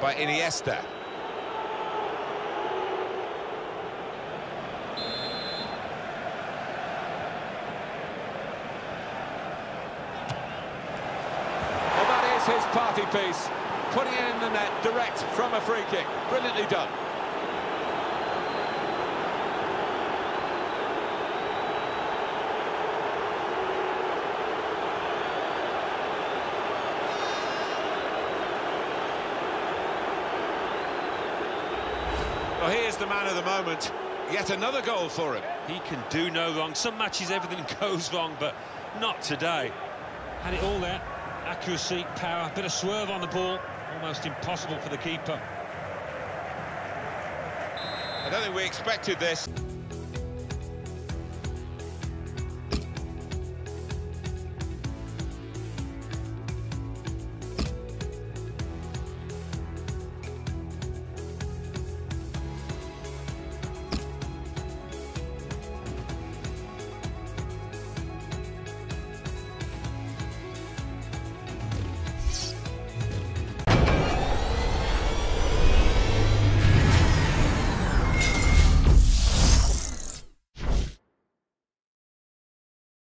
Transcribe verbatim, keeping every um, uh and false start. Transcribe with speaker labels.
Speaker 1: by Iniesta.
Speaker 2: Well, that is his party piece, putting it in the net direct from a free kick. Brilliantly done.
Speaker 1: Well, he is the man of the moment. Yet another goal for him.
Speaker 3: He can do no wrong. Some matches everything goes wrong, but not today. Had it all there. Accuracy, power, bit of swerve on the ball. Almost impossible for the keeper.
Speaker 1: I don't think we expected this.